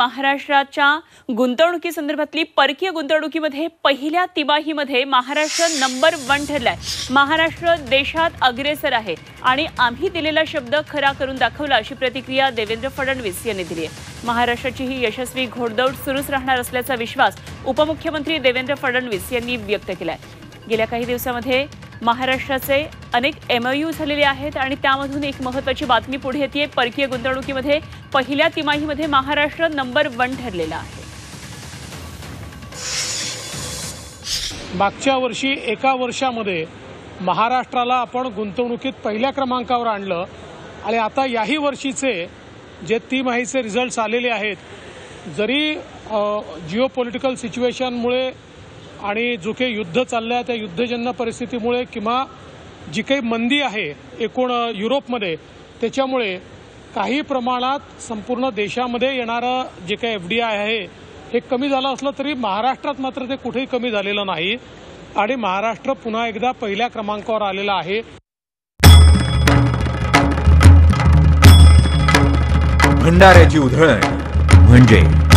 महाराष्ट्राच्या गुंतवणुकीसंदर्भातली परकीय गुंतवणुकीमध्ये पहिल्या तिमाहीमध्ये महाराष्ट्र नंबर 1 ठरलाय। महाराष्ट्र देशात अग्रेसर आहे आणि आम्ही दिलेला शब्द खरा करून दाखवला, अशी प्रतिक्रिया देवेंद्र फडणवीस यांनी दिली आहे। महाराष्ट्राची ही यशस्वी घोडदौड सुरूच राहणार असल्याचा विश्वास उपमुख्यमंत्री देवेंद्र फडणवीस यांनी व्यक्त केलाय। गेल्या काही दिवसांमध्ये महाराष्ट्राचे अनेक MOU झालेले आहेत आणि त्यामधून एक महत्त्वाची बातमी पुढे येते। परकीय गुंतवणुकीमध्ये पहिल्या तिमाहीमध्ये महाराष्ट्र नंबर 1 ठरलेला आहे। मागच्या वर्षी एका वर्षामध्ये महाराष्ट्राला आपण गुंतवणुकीत पहिल्या क्रमांकावर आणलं आणि आता याही वर्षीचे जे तिमाहीचे रिझल्ट्स आलेले आहेत, जरी जिओपॉलिटिकल सिच्युएशनमुळे आणि जो काही युद्ध चाललं आहे त्या युद्धजन्य परिस्थितीमुळे किंवा जी काही मंदी आहे एकूण युरोपमध्ये, त्याच्यामुळे काही प्रमाणात संपूर्ण देशामध्ये येणारं जे काही FDI आहे हे कमी झालं असलं तरी महाराष्ट्रात मात्र ते कुठेही कमी झालेलं नाही आणि महाराष्ट्र पुन्हा एकदा पहिल्या क्रमांकावर आलेला आहे। भंडाऱ्याची उधळण म्हणजे